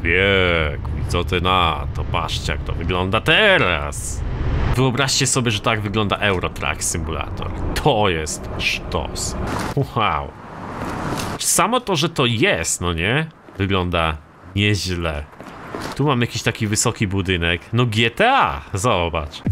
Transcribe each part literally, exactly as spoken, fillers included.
Człowiek, co ty na to? Patrzcie, jak to wygląda teraz. Wyobraźcie sobie, że tak wygląda Euro Truck Simulator. To jest sztos. Wow. Samo to, że to jest, no nie? Wygląda nieźle. Tu mam jakiś taki wysoki budynek. No G T A, zobacz.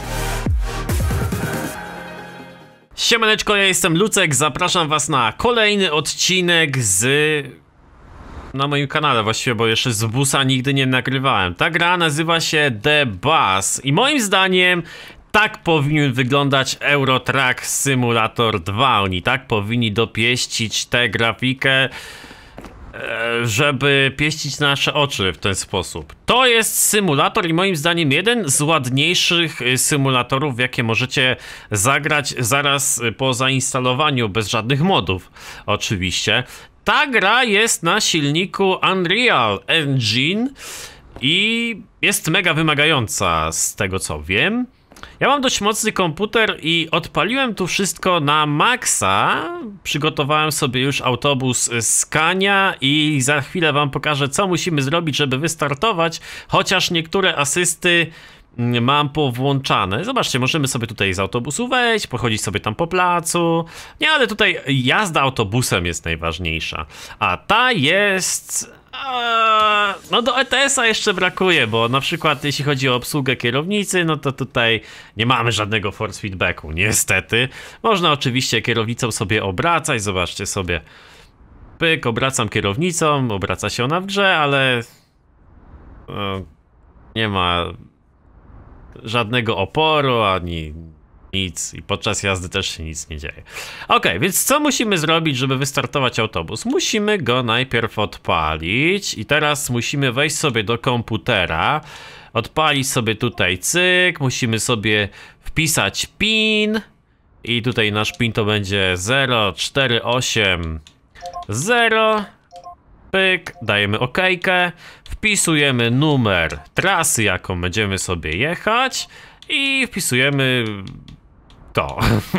Siemaneczko, ja jestem Lucek, zapraszam was na kolejny odcinek z... na moim kanale właściwie, bo jeszcze z busa nigdy nie nagrywałem. Ta gra nazywa się The Bus i moim zdaniem tak powinien wyglądać Euro Truck Simulator dwa. Oni tak powinni dopieścić tę grafikę, żeby pieścić nasze oczy w ten sposób. To jest symulator i moim zdaniem jeden z ładniejszych symulatorów, w jakie możecie zagrać zaraz po zainstalowaniu, bez żadnych modów oczywiście. Ta gra jest na silniku Unreal Engine i jest mega wymagająca z tego co wiem. Ja mam dość mocny komputer i odpaliłem tu wszystko na maksa. Przygotowałem sobie już autobus Scania i za chwilę wam pokażę, co musimy zrobić, żeby wystartować, chociaż niektóre asysty mam powłączane. Zobaczcie, możemy sobie tutaj z autobusu wejść, pochodzić sobie tam po placu. Nie, ale tutaj jazda autobusem jest najważniejsza. A ta jest... no do E T S-a jeszcze brakuje, bo na przykład jeśli chodzi o obsługę kierownicy, no to tutaj nie mamy żadnego force feedbacku, niestety. Można oczywiście kierownicą sobie obracać, zobaczcie sobie. Pyk, obracam kierownicą, obraca się ona w grze, ale no, nie ma żadnego oporu, ani nic i podczas jazdy też się nic nie dzieje. Ok, więc co musimy zrobić, żeby wystartować autobus? Musimy go najpierw odpalić i teraz musimy wejść sobie do komputera, odpalić sobie tutaj cyk, musimy sobie wpisać PIN i tutaj nasz PIN to będzie zero cztery osiem zero. Pyk, dajemy okejkę, wpisujemy numer trasy, jaką będziemy sobie jechać i wpisujemy to.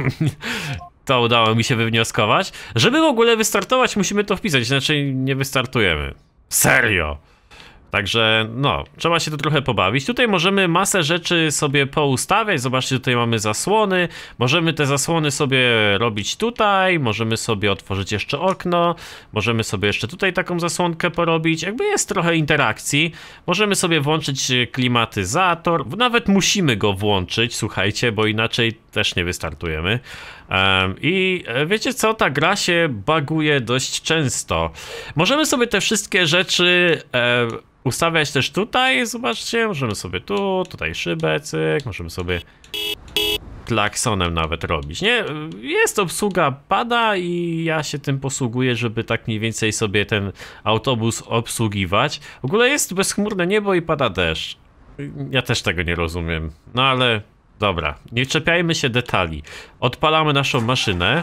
To udało mi się wywnioskować. Żeby w ogóle wystartować, musimy to wpisać, inaczej nie wystartujemy. Serio. Także no, trzeba się tu trochę pobawić. Tutaj możemy masę rzeczy sobie poustawiać. Zobaczcie, tutaj mamy zasłony. Możemy te zasłony sobie robić tutaj. Możemy sobie otworzyć jeszcze okno. Możemy sobie jeszcze tutaj taką zasłonkę porobić. Jakby jest trochę interakcji. Możemy sobie włączyć klimatyzator. Nawet musimy go włączyć, słuchajcie, bo inaczej też nie wystartujemy. Um, I wiecie co? Ta gra się buguje dość często. Możemy sobie te wszystkie rzeczy e, ustawiać też tutaj. Zobaczcie, możemy sobie tu, tutaj szybę, cyk. Możemy sobie klaksonem nawet robić, nie? Jest obsługa pada i ja się tym posługuję, żeby tak mniej więcej sobie ten autobus obsługiwać. W ogóle jest bezchmurne niebo i pada deszcz. Ja też tego nie rozumiem, no ale... Dobra, nie czepiajmy się detali. Odpalamy naszą maszynę.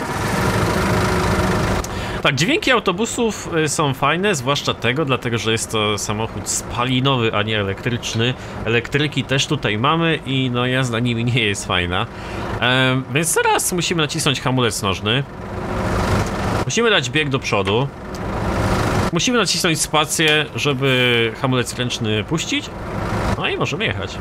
Tak, dźwięki autobusów są fajne, zwłaszcza tego, dlatego że jest to samochód spalinowy, a nie elektryczny. Elektryki też tutaj mamy i no jazda nimi nie jest fajna. Ehm, więc teraz musimy nacisnąć hamulec nożny. Musimy dać bieg do przodu. Musimy nacisnąć spację, żeby hamulec ręczny puścić. No i możemy jechać.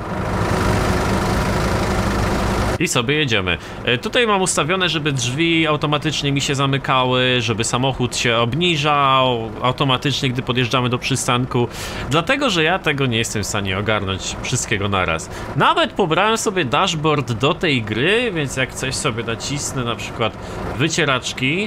I sobie jedziemy. Tutaj mam ustawione, żeby drzwi automatycznie mi się zamykały, żeby samochód się obniżał automatycznie, gdy podjeżdżamy do przystanku. Dlatego, że ja tego nie jestem w stanie ogarnąć wszystkiego naraz. Nawet pobrałem sobie dashboard do tej gry, więc jak coś sobie nacisnę, na przykład wycieraczki.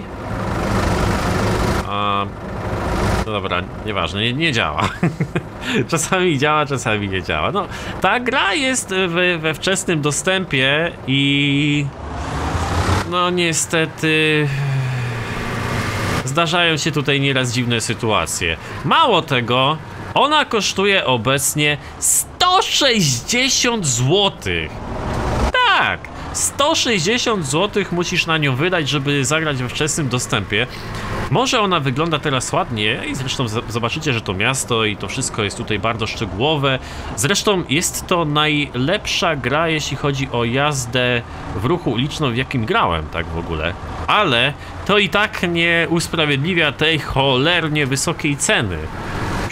A... No dobra, nieważne, nie, nie działa. Czasami działa, czasami nie działa. No, ta gra jest we, we wczesnym dostępie i... no niestety... zdarzają się tutaj nieraz dziwne sytuacje. Mało tego, ona kosztuje obecnie sto sześćdziesiąt złotych. Tak! sto sześćdziesiąt złotych musisz na nią wydać, żeby zagrać we wczesnym dostępie. Może ona wygląda teraz ładnie i zresztą zobaczycie, że to miasto i to wszystko jest tutaj bardzo szczegółowe. Zresztą jest to najlepsza gra, jeśli chodzi o jazdę w ruchu ulicznym, w jakim grałem, tak w ogóle. Ale to i tak nie usprawiedliwia tej cholernie wysokiej ceny.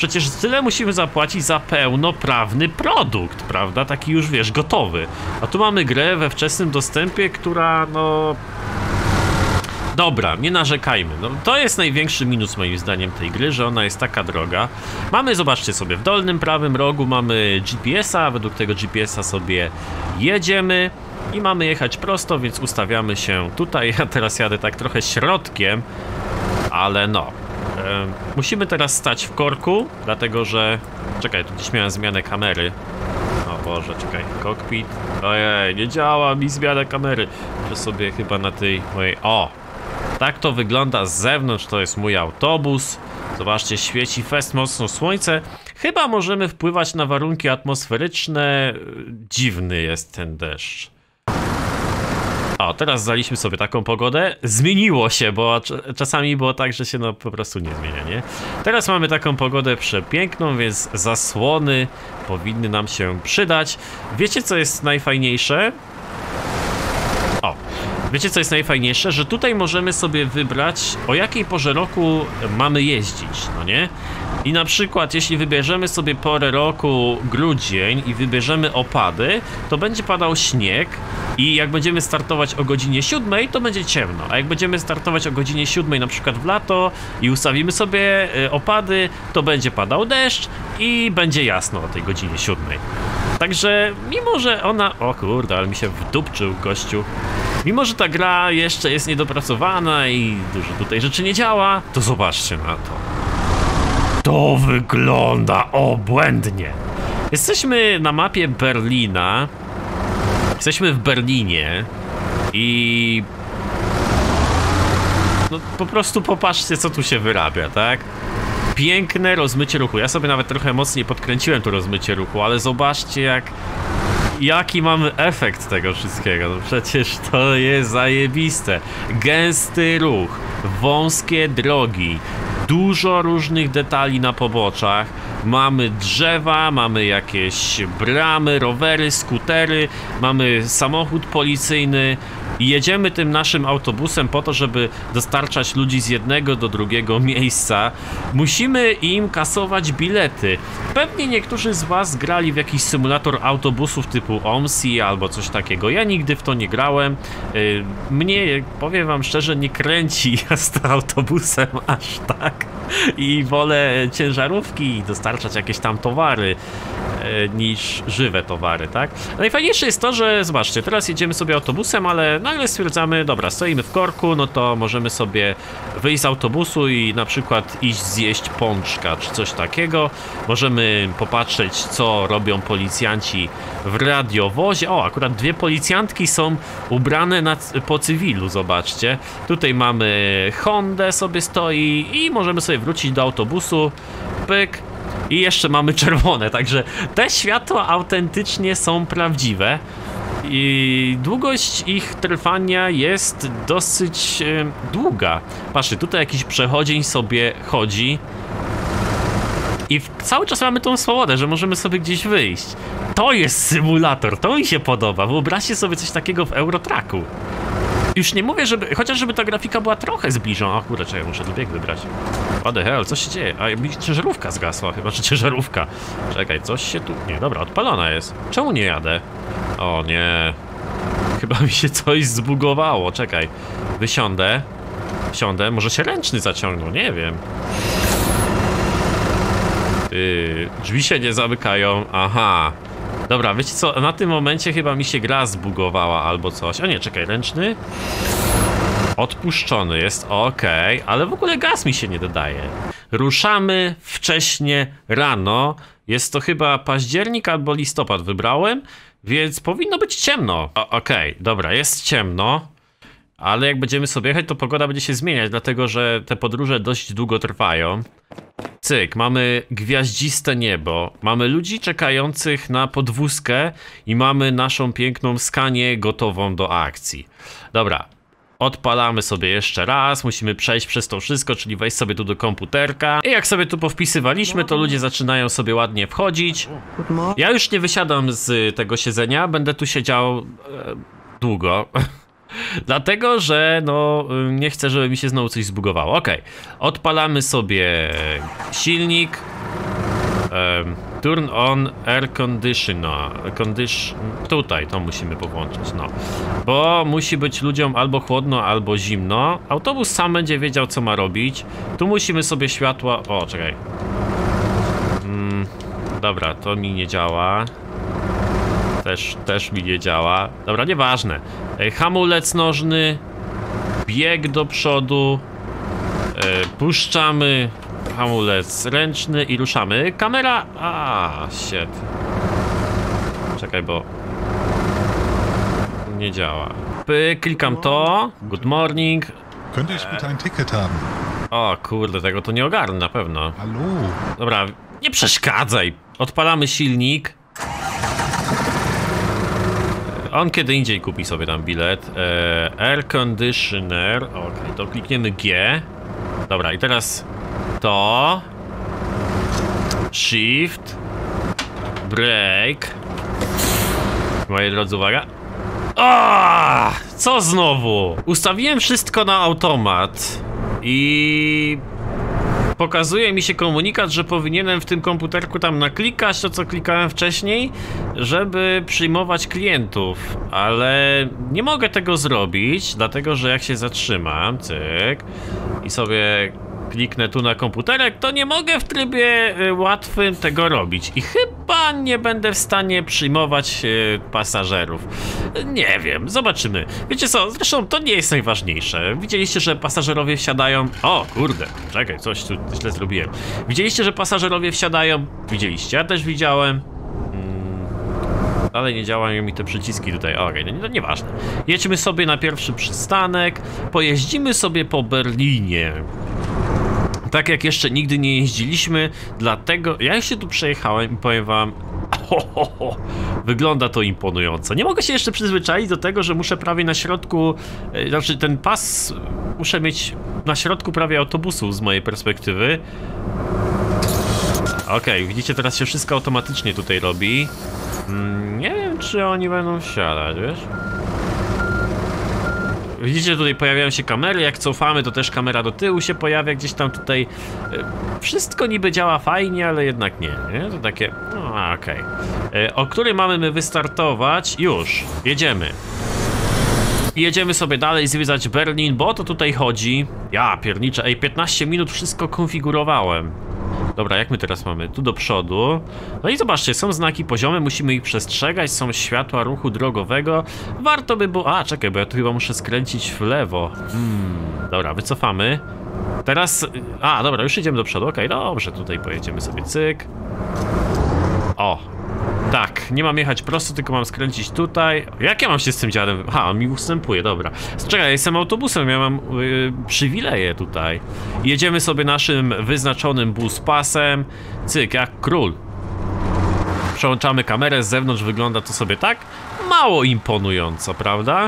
przecież tyle musimy zapłacić za pełnoprawny produkt, prawda? Taki już, wiesz, gotowy. A tu mamy grę we wczesnym dostępie, która, no... Dobra, nie narzekajmy. No, to jest największy minus moim zdaniem tej gry, że ona jest taka droga. Mamy, zobaczcie sobie, w dolnym prawym rogu mamy G P S a, według tego G P S a sobie jedziemy i mamy jechać prosto, więc ustawiamy się tutaj. Ja teraz jadę tak trochę środkiem, ale no. E, musimy teraz stać w korku, dlatego że... Czekaj, tu gdzieś miałem zmianę kamery. O Boże, czekaj, cockpit. Ojej, nie działa mi zmiana kamery. Muszę sobie chyba na tej mojej... O! Tak to wygląda z zewnątrz, to jest mój autobus. Zobaczcie, świeci fest mocno słońce. Chyba możemy wpływać na warunki atmosferyczne. Dziwny jest ten deszcz. O, teraz zdaliśmy sobie taką pogodę. Zmieniło się, bo czasami było tak, że się no po prostu nie zmienia, nie? Teraz mamy taką pogodę przepiękną, więc zasłony powinny nam się przydać. Wiecie, co jest najfajniejsze? O, wiecie, co jest najfajniejsze? Że tutaj możemy sobie wybrać, o jakiej porze roku mamy jeździć, no nie? I na przykład, jeśli wybierzemy sobie porę roku grudzień i wybierzemy opady, to będzie padał śnieg i jak będziemy startować o godzinie siódmej, to będzie ciemno, a jak będziemy startować o godzinie siódmej na przykład w lato i ustawimy sobie opady, to będzie padał deszcz i będzie jasno o tej godzinie siódmej. Także mimo, że ona... O kurde, ale mi się wdupczył gościu. Mimo, że ta gra jeszcze jest niedopracowana i dużo tutaj rzeczy nie działa, to zobaczcie na to. To wygląda obłędnie. Jesteśmy na mapie Berlina. Jesteśmy w Berlinie i... No po prostu popatrzcie, co tu się wyrabia, tak? Piękne rozmycie ruchu. Ja sobie nawet trochę mocniej podkręciłem to rozmycie ruchu, ale zobaczcie jak... Jaki mamy efekt tego wszystkiego. No przecież to jest zajebiste. Gęsty ruch, wąskie drogi, dużo różnych detali na poboczach. Mamy drzewa, mamy jakieś bramy, rowery, skutery, mamy samochód policyjny i jedziemy tym naszym autobusem po to, żeby dostarczać ludzi z jednego do drugiego miejsca. Musimy im kasować bilety. Pewnie niektórzy z was grali w jakiś symulator autobusów typu O M S I albo coś takiego. Ja nigdy w to nie grałem. Mnie, powiem wam szczerze, nie kręci jazda autobusem aż tak. I wolę ciężarówki i dostarczać jakieś tam towary e, niż żywe towary, tak? Najfajniejsze jest to, że zobaczcie, teraz jedziemy sobie autobusem, ale nagle stwierdzamy, dobra, stoimy w korku, no to możemy sobie wyjść z autobusu i na przykład iść zjeść pączka czy coś takiego. Możemy popatrzeć, co robią policjanci w radiowozie. O, akurat dwie policjantki są ubrane na, po cywilu, zobaczcie. Tutaj mamy Hondę sobie stoi i możemy sobie wrócić do autobusu, pyk, i jeszcze mamy czerwone, także te światła autentycznie są prawdziwe i długość ich trwania jest dosyć e, długa. Patrzcie, tutaj jakiś przechodzień sobie chodzi i w, cały czas mamy tą swobodę, że możemy sobie gdzieś wyjść. To jest symulator, to mi się podoba. Wyobraźcie sobie coś takiego w Eurotracku. Już nie mówię, żeby, chociaż żeby ta grafika była trochę zbliżona. O kurde, czekaj, muszę tu bieg wybrać. What the hell, co się dzieje? A mi ciężarówka zgasła chyba, czy ciężarówka. Czekaj, coś się tu... Nie, dobra, odpalona jest. Czemu nie jadę? O nie. Chyba mi się coś zbugowało, czekaj. Wysiądę. Wsiądę, może się ręczny zaciągnął, nie wiem. Yy, drzwi się nie zamykają, aha. Dobra, wiecie co, na tym momencie chyba mi się gra zbugowała albo coś. O nie, czekaj, ręczny? Odpuszczony jest, okej, okay, ale w ogóle gaz mi się nie dodaje. Ruszamy wcześnie rano. Jest to chyba październik albo listopad wybrałem, więc powinno być ciemno. Okej, okay, dobra, jest ciemno. Ale jak będziemy sobie jechać, to pogoda będzie się zmieniać, dlatego że te podróże dość długo trwają. Cyk, mamy gwiaździste niebo, mamy ludzi czekających na podwózkę i mamy naszą piękną Scanię gotową do akcji. Dobra, odpalamy sobie jeszcze raz, musimy przejść przez to wszystko, czyli wejść sobie tu do komputerka. I jak sobie tu powpisywaliśmy, to ludzie zaczynają sobie ładnie wchodzić. Ja już nie wysiadam z tego siedzenia, będę tu siedział e, długo. Dlatego, że no nie chcę, żeby mi się znowu coś zbugowało. Ok, odpalamy sobie silnik. Um, turn on air conditioner. Condition... Tutaj to musimy powłączyć, no. Bo musi być ludziom albo chłodno, albo zimno. Autobus sam będzie wiedział, co ma robić. Tu musimy sobie światła... O, czekaj. Mm, dobra, to mi nie działa. Też, też mi nie działa. Dobra, nieważne. E, hamulec nożny. Bieg do przodu. E, puszczamy. Hamulec ręczny i ruszamy. Kamera... A, shit. Czekaj, bo... Nie działa. Py, klikam to. Good morning. Könnte ich bitte ein Ticket haben? O kurde, tego to nie ogarnę na pewno. Hallo? Dobra, nie przeszkadzaj. Odpalamy silnik. On kiedy indziej kupi sobie tam bilet. E, air conditioner. Okej, okay, to klikniemy G. Dobra, i teraz to. Shift. Break. Moi drodzy, uwaga. O! Co znowu? Ustawiłem wszystko na automat. I... Pokazuje mi się komunikat, że powinienem w tym komputerku tam naklikać to, co klikałem wcześniej, żeby przyjmować klientów, ale nie mogę tego zrobić, dlatego że jak się zatrzymam, cyk, i sobie kliknę tu na komputerek, to nie mogę w trybie y, łatwym tego robić i chyba nie będę w stanie przyjmować y, pasażerów. Nie wiem, zobaczymy. Wiecie co, zresztą to nie jest najważniejsze. Widzieliście, że pasażerowie wsiadają... O, kurde, czekaj, coś tu źle zrobiłem. Widzieliście, że pasażerowie wsiadają? Widzieliście, ja też widziałem. Hmm. Ale nie działają mi te przyciski tutaj. Okej, okay, no, no nieważne. Jedźmy sobie na pierwszy przystanek, pojeździmy sobie po Berlinie. Tak jak jeszcze nigdy nie jeździliśmy, dlatego ja się tu przejechałem i powiem wam, ho, ho, ho, wygląda to imponująco. Nie mogę się jeszcze przyzwyczaić do tego, że muszę prawie na środku, e, znaczy ten pas muszę mieć na środku prawie autobusu z mojej perspektywy. Okej, okay, widzicie, teraz się wszystko automatycznie tutaj robi. Mm, nie wiem, czy oni będą wsiadać, wiesz? Widzicie, tutaj pojawiają się kamery, jak cofamy, to też kamera do tyłu się pojawia, gdzieś tam tutaj. Wszystko niby działa fajnie, ale jednak nie, nie? To takie, no okej. Okay. O której mamy my wystartować? Już, jedziemy. Jedziemy sobie dalej zwiedzać Berlin, bo o to tutaj chodzi. Ja pierniczę, ej, piętnaście minut wszystko konfigurowałem. Dobra, jak my teraz mamy? Tu do przodu. No i zobaczcie, są znaki poziome, musimy ich przestrzegać, są światła ruchu drogowego. Warto by było... A, czekaj, bo ja tu chyba muszę skręcić w lewo. Hmm, dobra, wycofamy. Teraz... A, dobra, już idziemy do przodu, okej, okay, dobrze, tutaj pojedziemy sobie, cyk. O, tak, nie mam jechać prosto, tylko mam skręcić tutaj. Jak ja mam się z tym dziadem... Aha, on mi ustępuje, dobra. Czekaj, ja jestem autobusem, ja mam yy, przywileje tutaj. Jedziemy sobie naszym wyznaczonym buspasem. Cyk, jak król. Przełączamy kamerę, z zewnątrz wygląda to sobie tak mało imponująco, prawda?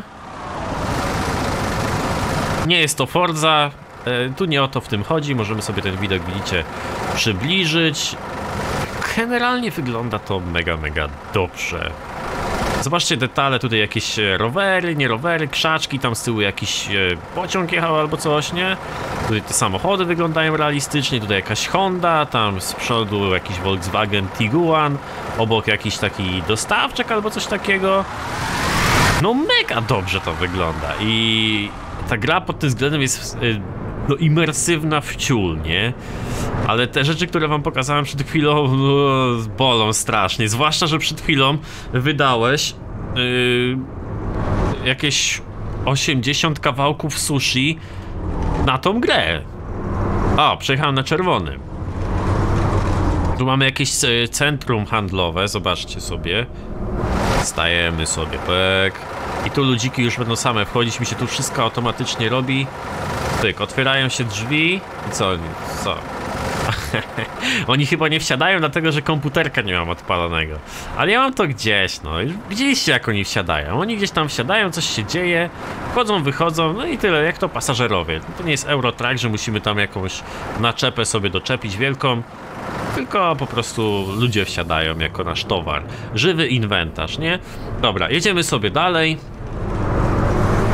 Nie jest to Forza, yy, tu nie o to w tym chodzi, możemy sobie ten widok, widzicie, przybliżyć. Generalnie wygląda to mega, mega dobrze. Zobaczcie detale, tutaj jakieś rowery, nie rowery, krzaczki, tam z tyłu jakiś e, pociąg jechał albo coś, nie? Tutaj te samochody wyglądają realistycznie, tutaj jakaś Honda, tam z przodu jakiś Volkswagen Tiguan, obok jakiś taki dostawczak albo coś takiego. No mega dobrze to wygląda i ta gra pod tym względem jest... E, no imersywna w ciul, nie? Ale te rzeczy, które wam pokazałem przed chwilą, no, bolą strasznie. Zwłaszcza, że przed chwilą wydałeś yy, jakieś osiemdziesiąt kawałków sushi na tą grę. O, przejechałem na czerwonym. Tu mamy jakieś centrum handlowe, zobaczcie sobie. Stajemy sobie, pek. I tu ludziki już będą same wchodzić, mi się tu wszystko automatycznie robi. Tyk, otwierają się drzwi i co? Co? Oni chyba nie wsiadają, dlatego że komputerka nie mam odpalonego. Ale ja mam to gdzieś, no. Już widzieliście, jak oni wsiadają. Oni gdzieś tam wsiadają, coś się dzieje, wchodzą, wychodzą, no i tyle, jak to pasażerowie. To nie jest Eurotrack, że musimy tam jakąś naczepę sobie doczepić wielką. Tylko po prostu ludzie wsiadają jako nasz towar. Żywy inwentarz, nie? Dobra, jedziemy sobie dalej.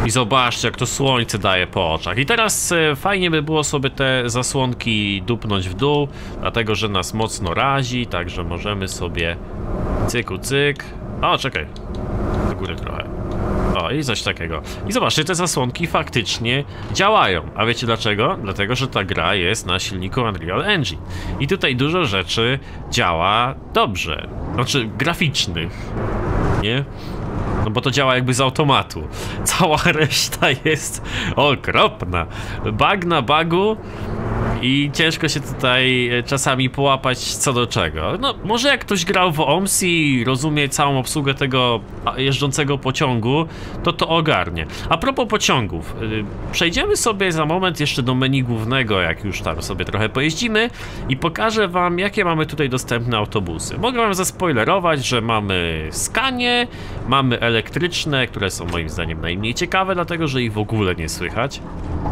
I zobaczcie, jak to słońce daje po oczach. I teraz e, fajnie by było sobie te zasłonki dupnąć w dół, dlatego że nas mocno razi, także możemy sobie cyku cyk. O, czekaj. Do góry trochę. O, i coś takiego. I zobaczcie, te zasłonki faktycznie działają. A wiecie dlaczego? Dlatego, że ta gra jest na silniku Unreal Engine. I tutaj dużo rzeczy działa dobrze. Znaczy, graficznych. Nie? No bo to działa jakby z automatu. Cała reszta jest okropna. Bug na bugu. I ciężko się tutaj czasami połapać co do czego. No, może jak ktoś grał w O M S i rozumie całą obsługę tego jeżdżącego pociągu, to to ogarnie. A propos pociągów, przejdziemy sobie za moment jeszcze do menu głównego, jak już tam sobie trochę pojeździmy i pokażę wam, jakie mamy tutaj dostępne autobusy. Mogę wam zaspoilerować, że mamy skanie, mamy elektryczne, które są moim zdaniem najmniej ciekawe, dlatego że ich w ogóle nie słychać.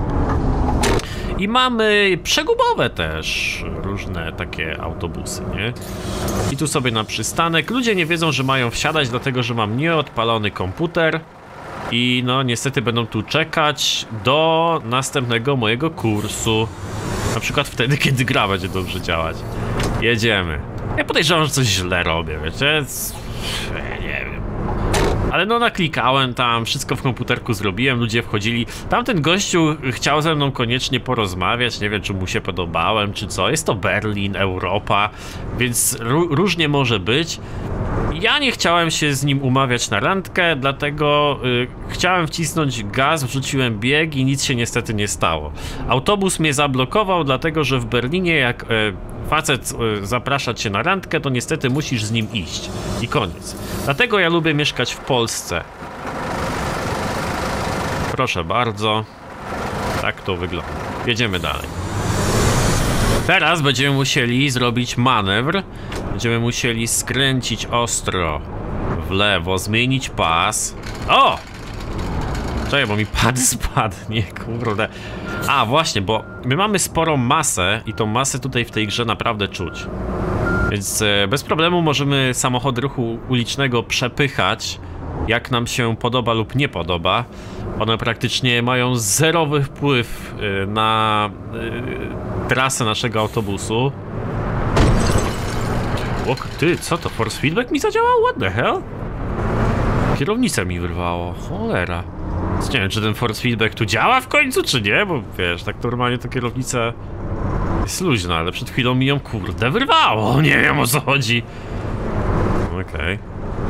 I mamy przegubowe też różne takie autobusy, nie? I tu sobie na przystanek. Ludzie nie wiedzą, że mają wsiadać, dlatego że mam nieodpalony komputer. I no niestety będą tu czekać do następnego mojego kursu. Na przykład wtedy, kiedy gra będzie dobrze działać. Jedziemy. Ja podejrzewam, że coś źle robię, wiecie? Nie wiem. Ale no naklikałem tam, wszystko w komputerku zrobiłem, ludzie wchodzili. Tamten gościu chciał ze mną koniecznie porozmawiać, nie wiem czy mu się podobałem, czy co. Jest to Berlin, Europa, więc różnie może być. Ja nie chciałem się z nim umawiać na randkę, dlatego y, chciałem wcisnąć gaz, wrzuciłem bieg i nic się niestety nie stało. Autobus mnie zablokował, dlatego że w Berlinie jak y, facet y, zaprasza cię na randkę, to niestety musisz z nim iść. I koniec. Dlatego ja lubię mieszkać w Polsce. Proszę bardzo. Tak to wygląda. Jedziemy dalej. Teraz będziemy musieli zrobić manewr. Będziemy musieli skręcić ostro w lewo, zmienić pas. O! Czekaj, bo mi pad spadnie, kurde. A, właśnie, bo my mamy sporą masę i tą masę tutaj w tej grze naprawdę czuć. Więc e, bez problemu możemy samochody ruchu ulicznego przepychać, jak nam się podoba lub nie podoba. One praktycznie mają zerowy wpływ e, na e, trasę naszego autobusu. O, ty, co to? Force feedback mi zadziałał? What the hell? Kierownicę mi wyrwało, cholera. Nie wiem, czy ten force feedback tu działa w końcu, czy nie, bo wiesz, tak normalnie to kierownica jest luźna, ale przed chwilą mi ją kurde wyrwało, nie wiem o co chodzi. Okej. Okay.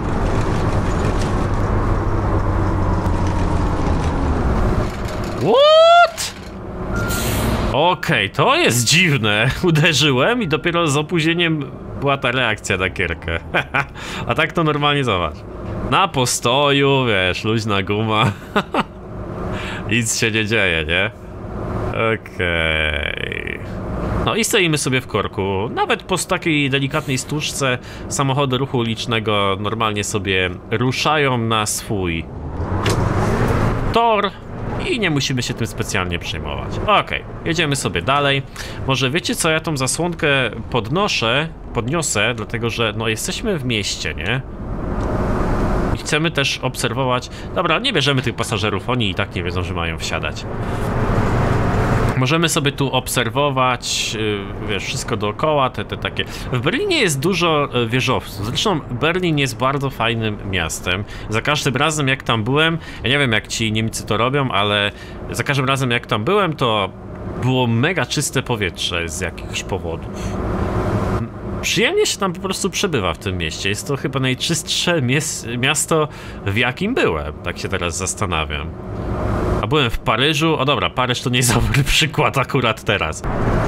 What? Okej, okay, to jest dziwne. Uderzyłem i dopiero z opóźnieniem była ta reakcja na kierkę. A tak to normalnie zobacz. Na postoju, wiesz, luźna guma. Nic się nie dzieje, nie? Okej. Okay. No i stoimy sobie w korku. Nawet po takiej delikatnej stłuczce samochody ruchu ulicznego normalnie sobie ruszają na swój tor. I nie musimy się tym specjalnie przejmować. Okej, okay, jedziemy sobie dalej. Może wiecie co, ja tą zasłonkę podnoszę, podniosę, dlatego że no jesteśmy w mieście, nie? I chcemy też obserwować... Dobra, nie bierzemy tych pasażerów, oni i tak nie wiedzą, że mają wsiadać. Możemy sobie tu obserwować, wiesz, wszystko dookoła, te, te takie... W Berlinie jest dużo wieżowców, zresztą Berlin jest bardzo fajnym miastem. Za każdym razem jak tam byłem, ja nie wiem jak ci Niemcy to robią, ale za każdym razem jak tam byłem, to było mega czyste powietrze z jakichś powodów. Przyjemnie się tam po prostu przebywa w tym mieście, jest to chyba najczystsze miasto, w jakim byłem, tak się teraz zastanawiam. A byłem w Paryżu, o dobra, Paryż to nie jest dobry przykład akurat teraz.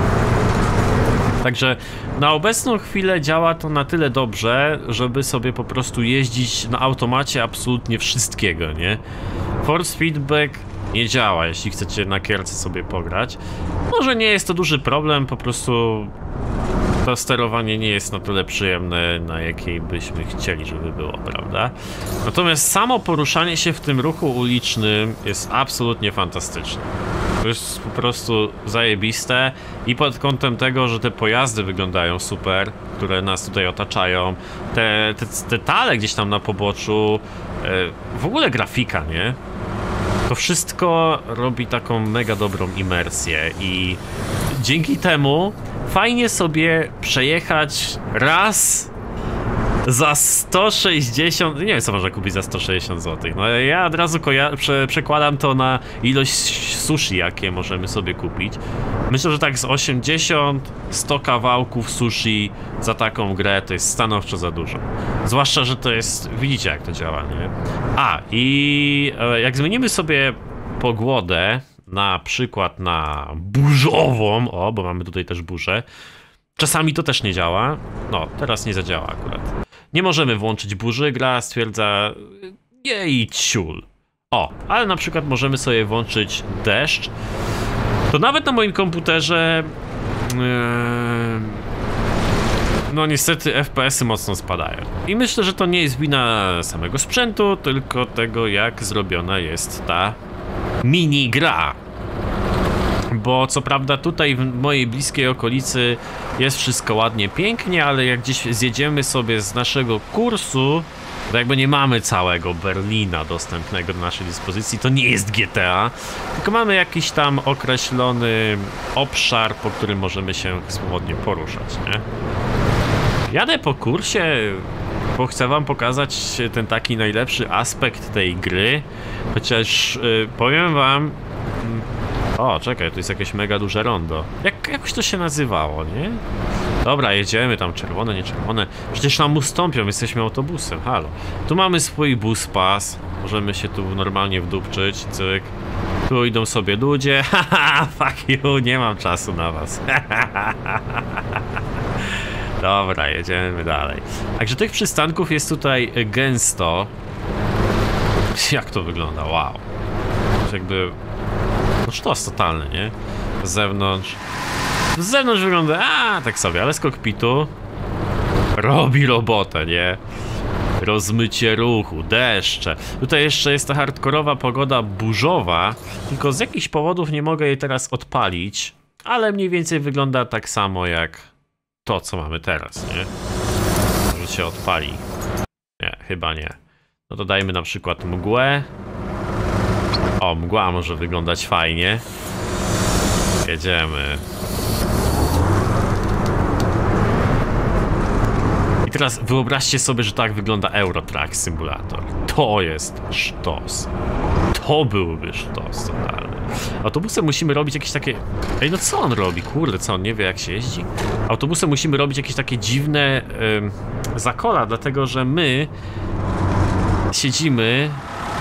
Także na obecną chwilę działa to na tyle dobrze, żeby sobie po prostu jeździć na automacie absolutnie wszystkiego, nie? Force feedback nie działa, jeśli chcecie na kierce sobie pograć. Może nie jest to duży problem, po prostu to sterowanie nie jest na tyle przyjemne, na jakiej byśmy chcieli, żeby było, prawda? Natomiast samo poruszanie się w tym ruchu ulicznym jest absolutnie fantastyczne. To jest po prostu zajebiste i pod kątem tego, że te pojazdy wyglądają super, które nas tutaj otaczają, te, te, te tale gdzieś tam na poboczu, w ogóle grafika, nie? To wszystko robi taką mega dobrą imersję i dzięki temu fajnie sobie przejechać raz za sto sześćdziesiąt, nie wiem co można kupić za sto sześćdziesiąt złotych. No ja od razu prze przekładam to na ilość sushi, jakie możemy sobie kupić. Myślę, że tak z osiemdziesiąt sto kawałków sushi za taką grę to jest stanowczo za dużo. Zwłaszcza, że to jest, widzicie jak to działa, nie? A, i jak zmienimy sobie pogodę, na przykład na burzową, o, bo mamy tutaj też burzę. Czasami to też nie działa. No, teraz nie zadziała akurat. Nie możemy włączyć burzy, gra stwierdza jej ciul. O, ale na przykład możemy sobie włączyć deszcz. To nawet na moim komputerze yy, no niestety F P S-y mocno spadają. I myślę, że to nie jest wina samego sprzętu, tylko tego jak zrobiona jest ta mini gra. Bo co prawda tutaj w mojej bliskiej okolicy jest wszystko ładnie, pięknie, ale jak gdzieś zjedziemy sobie z naszego kursu, to jakby nie mamy całego Berlina dostępnego do naszej dyspozycji, to nie jest G T A, tylko mamy jakiś tam określony obszar, po którym możemy się swobodnie poruszać, nie? Jadę po kursie, bo chcę wam pokazać ten taki najlepszy aspekt tej gry, chociaż yy, powiem wam... O, czekaj, tu jest jakieś mega duże rondo. Jak, jakoś to się nazywało, nie? Dobra, jedziemy tam, czerwone, nie czerwone. Przecież nam ustąpią, jesteśmy autobusem, halo. Tu mamy swój bus pass. Możemy się tu normalnie wdupczyć, cyk. Tu idą sobie ludzie, haha, fuck you, nie mam czasu na was. Dobra, jedziemy dalej. Także tych przystanków jest tutaj gęsto. Jak to wygląda, wow. Jakby... No sztos totalny, nie? Z zewnątrz. Z zewnątrz wygląda, a tak sobie, ale z kokpitu robi robotę, nie? Rozmycie ruchu, deszcze. Tutaj jeszcze jest ta hardkorowa pogoda burzowa, tylko z jakichś powodów nie mogę jej teraz odpalić, ale mniej więcej wygląda tak samo jak to, co mamy teraz, nie? Może się odpali. Nie, chyba nie. No to dajmy na przykład mgłę. O, mgła może wyglądać fajnie. Jedziemy. I teraz wyobraźcie sobie, że tak wygląda Euro Truck Simulator. To jest sztos. To byłby sztos totalny. Autobusem musimy robić jakieś takie... Ej, no co on robi? Kurde, co on nie wie jak się jeździ? Autobusem musimy robić jakieś takie dziwne yy, zakola, dlatego że my siedzimy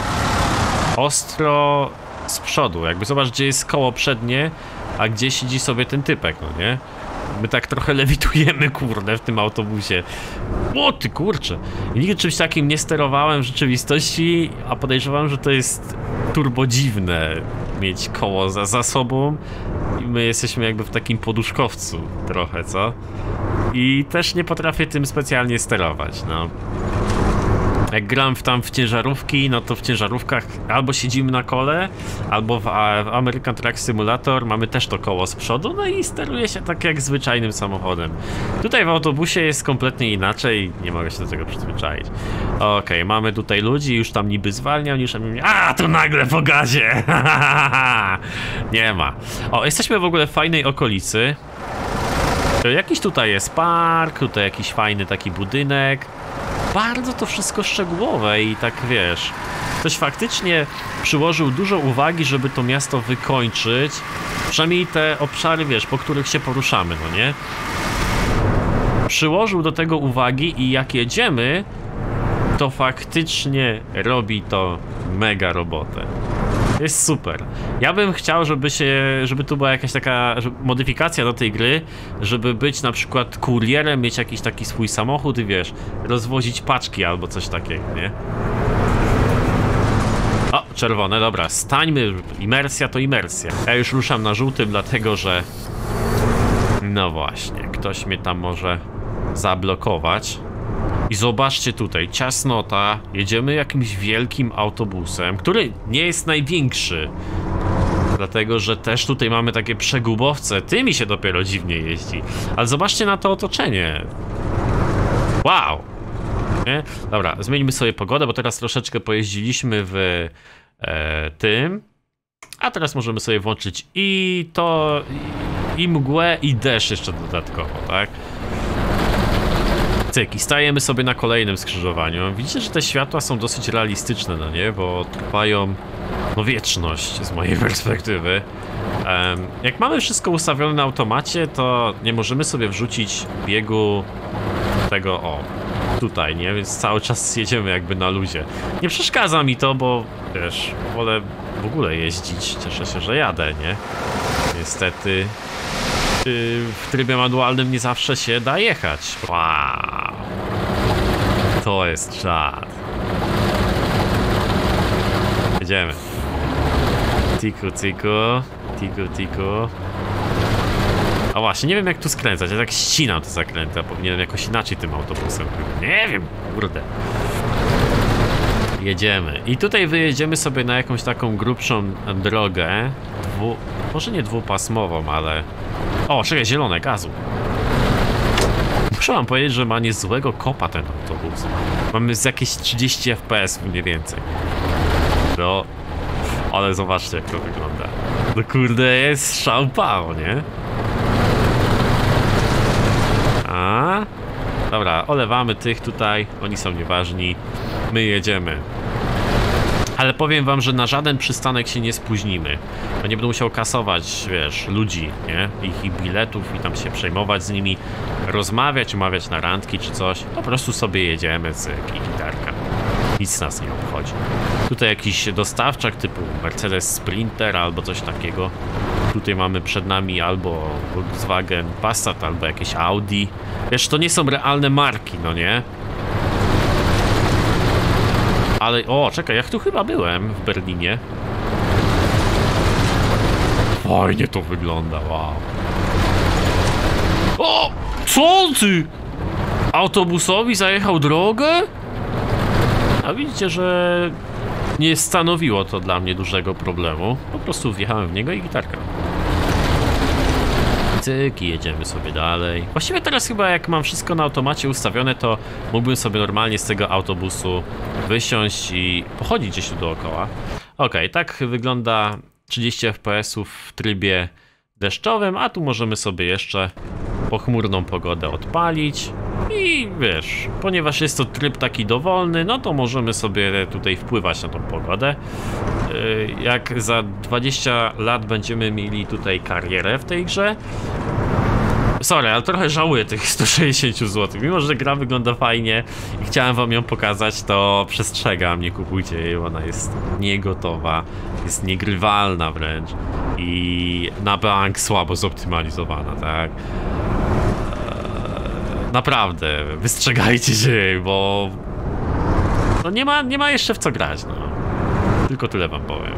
ostro z przodu. Jakby zobacz, gdzie jest koło przednie, a gdzie siedzi sobie ten typek, no nie? My tak trochę lewitujemy, kurde, w tym autobusie. O ty kurczę. I nigdy czymś takim nie sterowałem w rzeczywistości, a podejrzewam, że to jest turbo dziwne mieć koło za, za sobą i my jesteśmy jakby w takim poduszkowcu trochę, co? I też nie potrafię tym specjalnie sterować, no. Jak gram w tam w ciężarówki, no to w ciężarówkach albo siedzimy na kole, albo w, w American Truck Simulator mamy też to koło z przodu, no i steruje się tak jak zwyczajnym samochodem. Tutaj w autobusie jest kompletnie inaczej, nie mogę się do tego przyzwyczaić. Okej, okay, mamy tutaj ludzi, już tam niby zwalniam, już tam... A, tu nagle po gazie! Nie ma. O, jesteśmy w ogóle w fajnej okolicy. Jakiś tutaj jest park, tutaj jakiś fajny taki budynek. Bardzo to wszystko szczegółowe i tak wiesz, ktoś faktycznie przyłożył dużo uwagi, żeby to miasto wykończyć. Przynajmniej te obszary, wiesz, po których się poruszamy, no nie? Przyłożył do tego uwagi i jak jedziemy, to faktycznie robi to mega robotę. Jest super. Ja bym chciał, żeby się, żeby tu była jakaś taka modyfikacja do tej gry, żeby być na przykład kurierem, mieć jakiś taki swój samochód i wiesz, rozwozić paczki albo coś takiego, nie? O, czerwone, dobra, stańmy, imersja to imersja. Ja już ruszam na żółtym, dlatego że... No właśnie, ktoś mnie tam może zablokować. I zobaczcie tutaj, ciasnota, jedziemy jakimś wielkim autobusem, który nie jest największy. Dlatego, że też tutaj mamy takie przegubowce, tymi się dopiero dziwnie jeździ. Ale zobaczcie na to otoczenie. Wow! Nie? Dobra, zmieńmy sobie pogodę, bo teraz troszeczkę pojeździliśmy w e, tym. A teraz możemy sobie włączyć i to, i, i mgłę, i deszcz jeszcze dodatkowo, tak? Cyk, i stajemy sobie na kolejnym skrzyżowaniu. Widzicie, że te światła są dosyć realistyczne, no nie? Bo trwają, no, wieczność z mojej perspektywy. Um, jak mamy wszystko ustawione na automacie, to nie możemy sobie wrzucić biegu tego, o, tutaj, nie? Więc cały czas jedziemy jakby na luzie. Nie przeszkadza mi to, bo, wiesz, wolę w ogóle jeździć. Cieszę się, że jadę, nie? Niestety yy, w trybie manualnym nie zawsze się da jechać. Wow. To jest czad. Jedziemy. Tiku, tiku. Tiku, tiku. A właśnie, nie wiem jak tu skręcać. Ja tak ścinam te zakręty, a powinienem jakoś inaczej tym autobusem. Nie wiem, kurde. Jedziemy. I tutaj wyjedziemy sobie na jakąś taką grubszą drogę. Dwu... Może nie dwupasmową, ale... O, czekaj, zielone, gazu. Muszę wam powiedzieć, że ma niezłego kopa ten autobus. Mamy z jakieś trzydzieści F P S mniej więcej. No... Ale zobaczcie jak to wygląda. No kurde, jest szampao, nie? A? Dobra, olewamy tych tutaj. Oni są nieważni. My jedziemy. Ale powiem wam, że na żaden przystanek się nie spóźnimy. Bo nie będę musiał kasować, wiesz, ludzi, nie? Ich, ich biletów i tam się przejmować z nimi. Rozmawiać, umawiać na randki czy coś. Po prostu sobie jedziemy, cyk i gitarka. Nic nas nie obchodzi. Tutaj jakiś dostawczak typu Mercedes Sprinter albo coś takiego. Tutaj mamy przed nami albo Volkswagen Passat, albo jakieś Audi. Wiesz, to nie są realne marki, no nie? Ale, o, czekaj, jak tu chyba byłem w Berlinie. Fajnie to wygląda, wow. O! Co ty? Autobusowi zajechał drogę? A widzicie, że nie stanowiło to dla mnie dużego problemu. Po prostu wjechałem w niego i gitarka. Cyk, i jedziemy sobie dalej. Właściwie teraz chyba jak mam wszystko na automacie ustawione, to mógłbym sobie normalnie z tego autobusu wysiąść i pochodzić gdzieś tu dookoła. Ok, tak wygląda trzydzieści F P S ów w trybie deszczowym, a tu możemy sobie jeszcze pochmurną pogodę odpalić. I wiesz, ponieważ jest to tryb taki dowolny, no to możemy sobie tutaj wpływać na tą pogodę. Jak za dwadzieścia lat będziemy mieli tutaj karierę w tej grze. Sorry, ale trochę żałuję tych sto sześćdziesiąt złotych. Mimo że gra wygląda fajnie i chciałem wam ją pokazać, to przestrzegam, nie kupujcie jej, ona jest niegotowa, jest niegrywalna wręcz i na bank słabo zoptymalizowana, tak? Naprawdę, wystrzegajcie się, bo no nie ma, nie ma jeszcze w co grać, no. Tylko tyle wam powiem.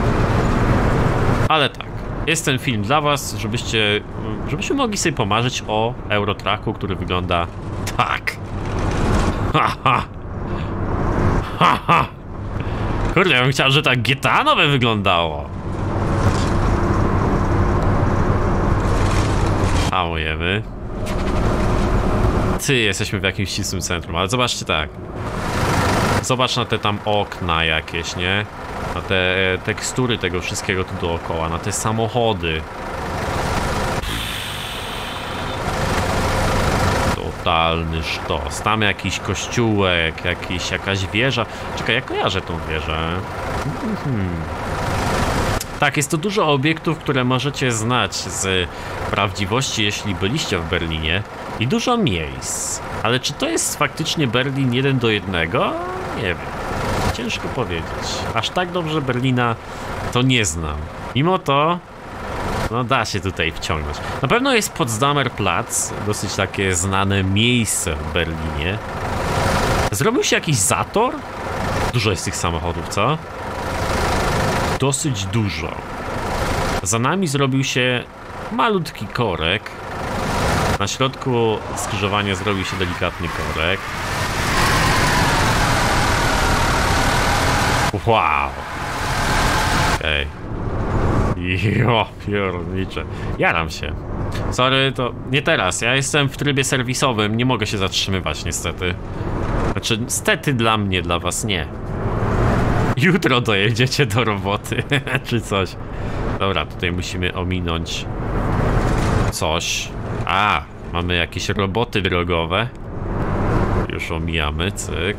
Ale tak, jest ten film dla was, żebyście, żebyśmy mogli sobie pomarzyć o Eurotracku, który wygląda tak. Ha, ha. Ha, ha. Kurde, ja bym chciał, że tak G T A nowe wyglądało. Hamujemy. Ty, jesteśmy w jakimś ścisłym centrum, ale zobaczcie tak. Zobacz na te tam okna jakieś, nie? Na te tekstury tego wszystkiego tu dookoła, na te samochody. Totalny sztos. Tam jakiś kościółek, jakiś, jakaś wieża. Czekaj, ja kojarzę tą wieżę. Hmm. Tak, jest to dużo obiektów, które możecie znać z prawdziwości, jeśli byliście w Berlinie. I dużo miejsc. Ale czy to jest faktycznie Berlin jeden do jednego? Nie wiem. Ciężko powiedzieć. Aż tak dobrze Berlina to nie znam. Mimo to, no da się tutaj wciągnąć. Na pewno jest Potsdamer Platz, dosyć takie znane miejsce w Berlinie. Zrobił się jakiś zator? Dużo jest tych samochodów, co? Dosyć dużo. Za nami zrobił się malutki korek. Na środku skrzyżowania zrobił się delikatny korek. Wow. Okej. Okay. Jo, piernicze. Jaram się. Sorry, to nie teraz. Ja jestem w trybie serwisowym. Nie mogę się zatrzymywać niestety. Znaczy, niestety dla mnie, dla was nie. jutro dojedziecie do roboty, czy coś. Dobra, tutaj musimy ominąć coś. A, mamy jakieś roboty drogowe. Już omijamy, cyk.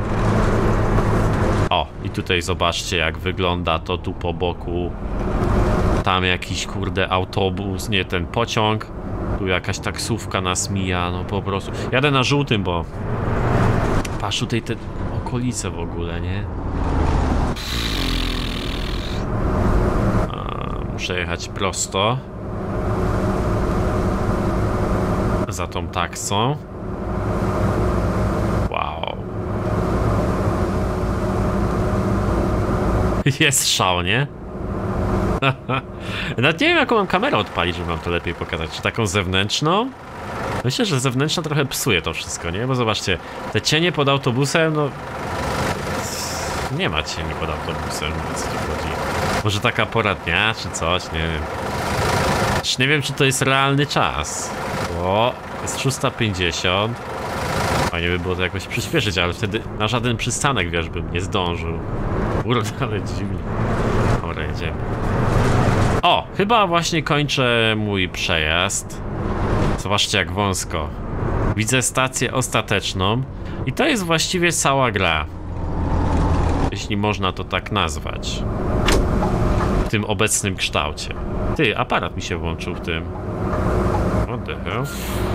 O, i tutaj zobaczcie, jak wygląda to tu po boku. Tam jakiś, kurde, autobus, nie, ten pociąg. Tu jakaś taksówka nas mija, no po prostu. Jadę na żółtym, bo... Patrz tutaj te okolice w ogóle, nie? A, muszę jechać prosto. Za tą taksą. Wow. Jest szał, nie? Nawet nie wiem, jaką mam kamerę odpalić, żeby wam to lepiej pokazać. Czy taką zewnętrzną? Myślę, że zewnętrzna trochę psuje to wszystko, nie? Bo zobaczcie, te cienie pod autobusem, no... Nie ma cieni pod autobusem, o co tu chodzi. Może taka pora dnia, czy coś, nie wiem. Też nie wiem, czy to jest realny czas. Bo jest szósta pięćdziesiąt. Fajnie by było to jakoś przyspieszyć, ale wtedy na żaden przystanek, wiesz, bym nie zdążył. Kurde, ale dziwnie. Dobra, jedziemy. O, chyba właśnie kończę mój przejazd. Zobaczcie, jak wąsko. Widzę stację ostateczną. I to jest właściwie cała gra. Jeśli można to tak nazwać. W tym obecnym kształcie. Ty, aparat mi się włączył w tym. What the hell?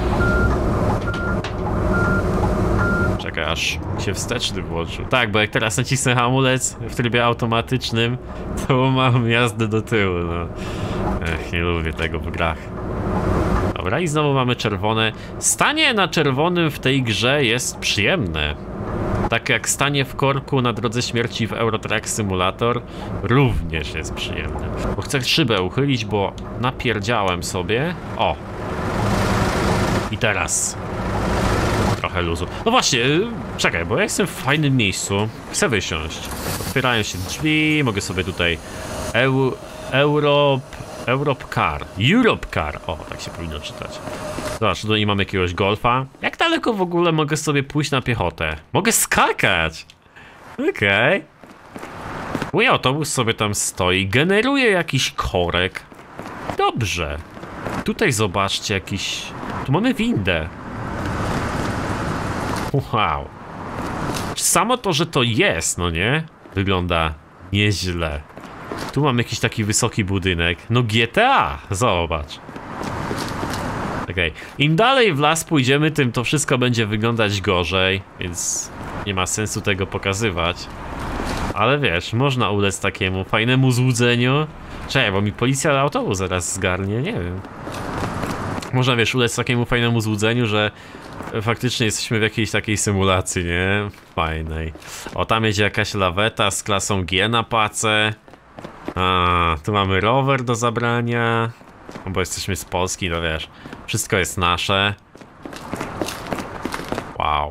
Czekaj, aż się wsteczny włączył. Tak, bo jak teraz nacisnę hamulec w trybie automatycznym, to mam jazdę do tyłu, no. Ech, nie lubię tego w grach. Dobra, i znowu mamy czerwone. Stanie na czerwonym w tej grze jest przyjemne. Tak jak stanie w korku na drodze śmierci w Euro Truck Simulator również jest przyjemne. Bo chcę szybę uchylić, bo napierdziałem sobie. O! I teraz trochę luzu. No właśnie, czekaj, bo ja jestem w fajnym miejscu. Chcę wysiąść. Otwierają się drzwi, mogę sobie tutaj Eu... Europe... Europe Car. Europe Car. O, tak się powinno czytać. Zobacz, tutaj mam jakiegoś golfa. Jak daleko w ogóle mogę sobie pójść na piechotę? Mogę skakać! Okej. Okay. Mój autobus sobie tam stoi, generuje jakiś korek. Dobrze. Tutaj zobaczcie jakiś... Tu mamy windę. Wow. Samo to, że to jest, no nie? Wygląda nieźle. Tu mam jakiś taki wysoki budynek. No G T A! Zobacz. Okej. Okay. Im dalej w las pójdziemy, tym to wszystko będzie wyglądać gorzej. Więc nie ma sensu tego pokazywać. Ale wiesz, można ulec takiemu fajnemu złudzeniu. Czekaj, bo mi policja autobus zaraz zgarnie, nie wiem. Można, wiesz, ulec takiemu fajnemu złudzeniu, że faktycznie jesteśmy w jakiejś takiej symulacji, nie? Fajnej. O, tam jedzie jakaś laweta z klasą G na pacę. A, tu mamy rower do zabrania. No bo jesteśmy z Polski, no wiesz. Wszystko jest nasze. Wow.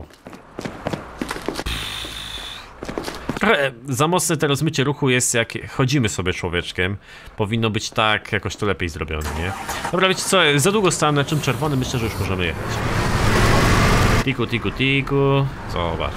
Trochę za mocne to rozmycie ruchu jest, jak chodzimy sobie człowieczkiem. Powinno być tak jakoś to lepiej zrobione, nie? Dobra, wiecie co, za długo stałem na czym czerwonym, myślę, że już możemy jechać. Tiku, tiku, tiku. Zobacz.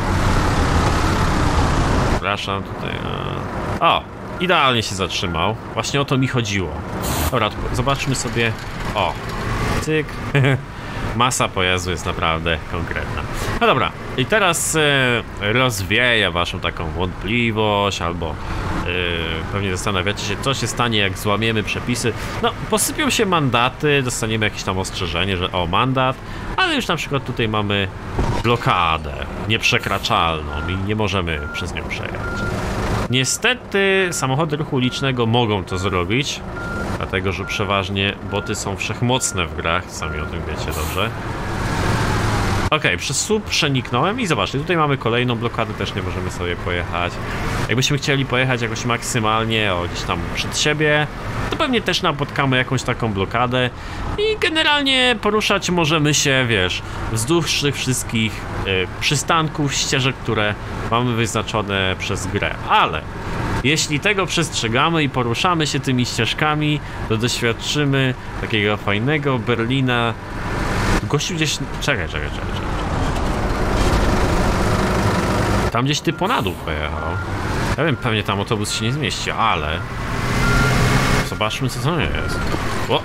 Przepraszam, tutaj... A... O! Idealnie się zatrzymał. Właśnie o to mi chodziło. Dobra, zobaczmy sobie... O! Cyk. Masa pojazdu jest naprawdę konkretna. No dobra, i teraz e, rozwieję waszą taką wątpliwość, albo e, pewnie zastanawiacie się, co się stanie, jak złamiemy przepisy. No, posypią się mandaty, dostaniemy jakieś tam ostrzeżenie, że o, mandat, ale już na przykład tutaj mamy blokadę nieprzekraczalną i nie możemy przez nią przejechać. Niestety samochody ruchu ulicznego mogą to zrobić, dlatego że przeważnie boty są wszechmocne w grach, sami o tym wiecie dobrze. Okej, okay, przez słup przeniknąłem i zobaczcie, tutaj mamy kolejną blokadę, też nie możemy sobie pojechać. Jakbyśmy chcieli pojechać jakoś maksymalnie o gdzieś tam przed siebie, to pewnie też napotkamy jakąś taką blokadę i generalnie poruszać możemy się, wiesz, wzdłuż tych wszystkich y, przystanków, ścieżek, które mamy wyznaczone przez grę, ale jeśli tego przestrzegamy i poruszamy się tymi ścieżkami, to doświadczymy takiego fajnego Berlina. Gościu gdzieś... Czekaj, czekaj, czekaj, czekaj. Tam gdzieś ty ponadół pojechał. Ja wiem, pewnie tam autobus się nie zmieści, ale... Zobaczmy, co to jest. O!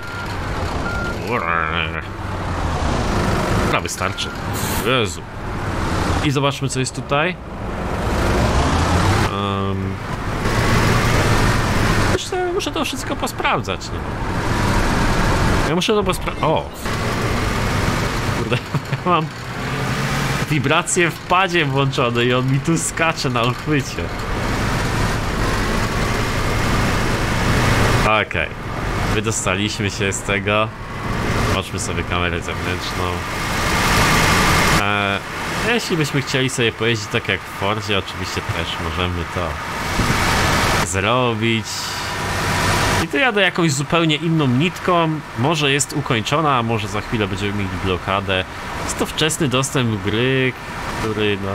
Dobra, wystarczy. Jezu. I zobaczmy, co jest tutaj. Um... Muszę, muszę to wszystko posprawdzać, no. Ja muszę to posprawdzać. O! Kurde, ja mam wibracje w padzie włączone i on mi tu skacze na uchwycie. Okej. Okay. Wydostaliśmy się z tego. Włączmy sobie kamerę zewnętrzną. Eee, jeśli byśmy chcieli sobie pojeździć tak jak w Fordzie, oczywiście też możemy to zrobić. I tu jadę jakąś zupełnie inną nitką. Może jest ukończona, a może za chwilę będziemy mieli blokadę. Jest to wczesny dostęp gry, który no...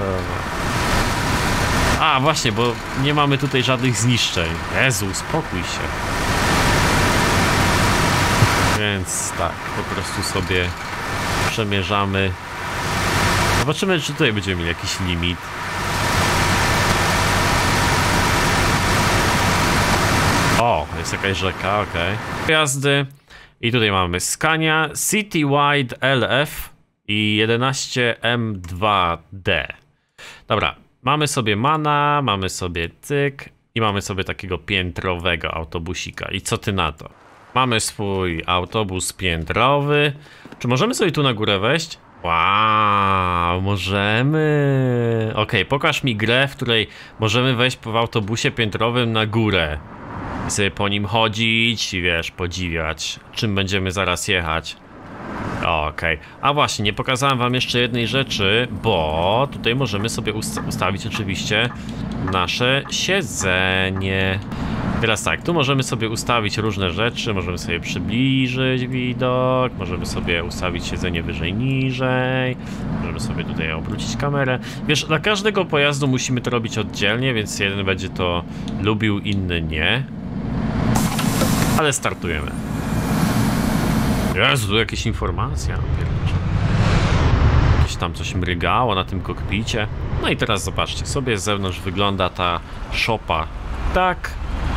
A właśnie, bo nie mamy tutaj żadnych zniszczeń. Jezu, uspokój się. Więc tak, po prostu sobie przemierzamy. Zobaczymy, czy tutaj będziemy mieli jakiś limit. O, jest jakaś rzeka, okej. Okay. Pojazdy. I tutaj mamy Scania Citywide L F i jedenaście M dwa D. Dobra, mamy sobie Mana, mamy sobie cyk i mamy sobie takiego piętrowego autobusika. I co ty na to? Mamy swój autobus piętrowy. Czy możemy sobie tu na górę wejść? Wow, możemy. Okej, okay, pokaż mi grę, w której możemy wejść w autobusie piętrowym na górę. I sobie po nim chodzić i wiesz, podziwiać, czym będziemy zaraz jechać. Okej, okay. A właśnie, nie pokazałem wam jeszcze jednej rzeczy, bo tutaj możemy sobie usta ustawić oczywiście nasze siedzenie. Teraz tak, tu możemy sobie ustawić różne rzeczy, możemy sobie przybliżyć widok, możemy sobie ustawić siedzenie wyżej, niżej, możemy sobie tutaj obrócić kamerę. Wiesz, dla każdego pojazdu musimy to robić oddzielnie, więc jeden będzie to lubił, inny nie. Ale startujemy. Jezu, tu jakieś informacje. Gdzieś tam coś mrygało na tym kokpicie. No i teraz zobaczcie, sobie z zewnątrz wygląda ta szopa. Tak.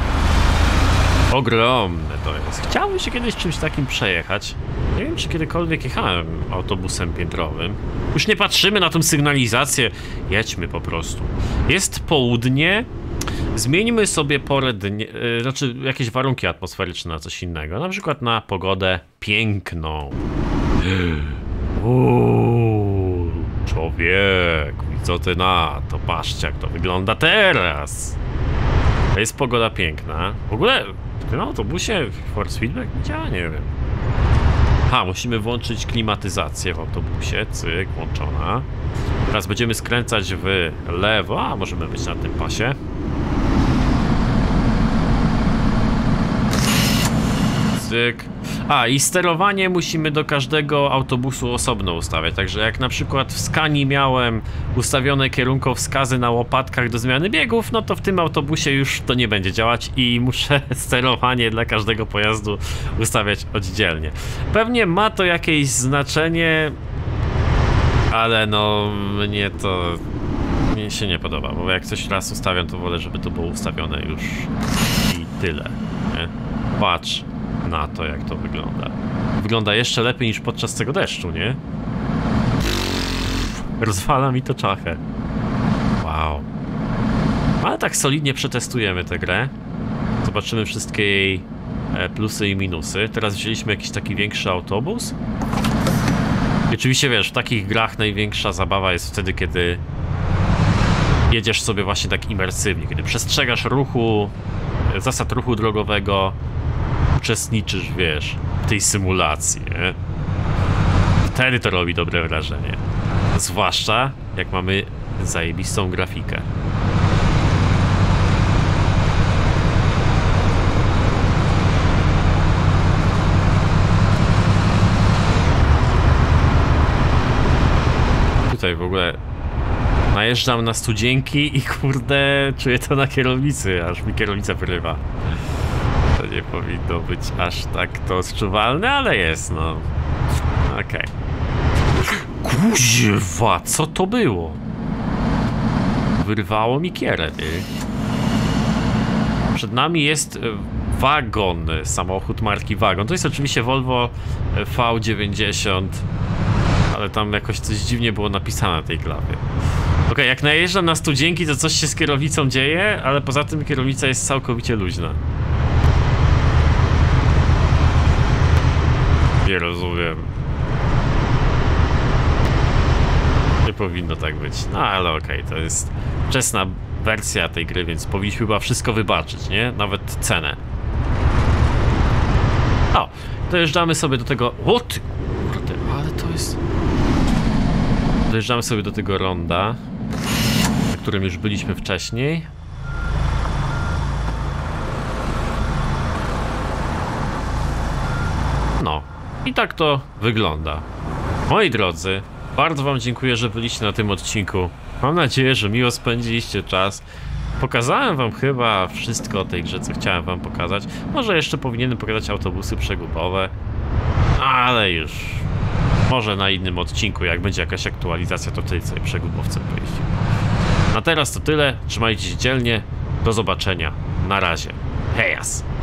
Ogromne to jest. Chciałbym się kiedyś czymś takim przejechać. Nie wiem, czy kiedykolwiek jechałem autobusem piętrowym. Już nie patrzymy na tą sygnalizację. Jedźmy po prostu. Jest południe. Zmieńmy sobie porę dnia, yy, znaczy jakieś warunki atmosferyczne na coś innego. Na przykład na pogodę piękną. Uuu, człowiek, co ty na to? Patrzcie, jak to wygląda teraz. To jest pogoda piękna. W ogóle w tym autobusie force feedback nie działa, nie wiem. Ha, musimy włączyć klimatyzację w autobusie. Cyk, włączona. Teraz będziemy skręcać w lewo, a możemy być na tym pasie. Cyk. A, i sterowanie musimy do każdego autobusu osobno ustawiać. Także jak na przykład w Scanii miałem ustawione kierunkowskazy na łopatkach do zmiany biegów, no to w tym autobusie już to nie będzie działać i muszę sterowanie dla każdego pojazdu ustawiać oddzielnie. Pewnie ma to jakieś znaczenie, ale no mnie to mnie się nie podoba, bo jak coś raz ustawiam, to wolę, żeby to było ustawione już i tyle, nie? Patrz na to, jak to wygląda. Wygląda jeszcze lepiej niż podczas tego deszczu, nie? Rozwala mi to czachę. Wow. Ale tak solidnie przetestujemy tę grę. Zobaczymy wszystkie jej plusy i minusy. Teraz wzięliśmy jakiś taki większy autobus. I oczywiście wiesz, w takich grach największa zabawa jest wtedy, kiedy jedziesz sobie właśnie tak imersywnie, kiedy przestrzegasz ruchu, zasad ruchu drogowego, uczestniczysz, wiesz, w tej symulacji, nie? Wtedy to robi dobre wrażenie. Zwłaszcza jak mamy zajebistą grafikę. Tutaj w ogóle najeżdżam na studzienki i kurde, czuję to na kierownicy, aż mi kierownica wyrywa. To nie powinno być aż tak to odczuwalne, ale jest, no. Okej. Okay. Kuźwa, co to było? Wyrwało mi kierę, ty. Przed nami jest wagon, samochód marki Wagon. To jest oczywiście Volvo V dziewięćdziesiąt, ale tam jakoś coś dziwnie było napisane na tej klawie. Ok, jak najeżdżam na studzienki, to coś się z kierownicą dzieje, ale poza tym kierownica jest całkowicie luźna. Nie rozumiem. Nie powinno tak być. No ale okej, okay, to jest wczesna wersja tej gry, więc powinniśmy chyba wszystko wybaczyć, nie? Nawet cenę. O, dojeżdżamy sobie do tego... O ty kurde, ale to jest... Dojeżdżamy sobie do tego ronda, na którym już byliśmy wcześniej. No, i tak to wygląda. Moi drodzy, bardzo wam dziękuję, że byliście na tym odcinku. Mam nadzieję, że miło spędziliście czas. Pokazałem wam chyba wszystko o tej grze, co chciałem wam pokazać. Może jeszcze powinienem pokazać autobusy przegubowe, ale już może na innym odcinku, jak będzie jakaś aktualizacja, to wtedy sobie przegubowcem pojeździmy. A teraz to tyle, trzymajcie się dzielnie, do zobaczenia, na razie, hejas!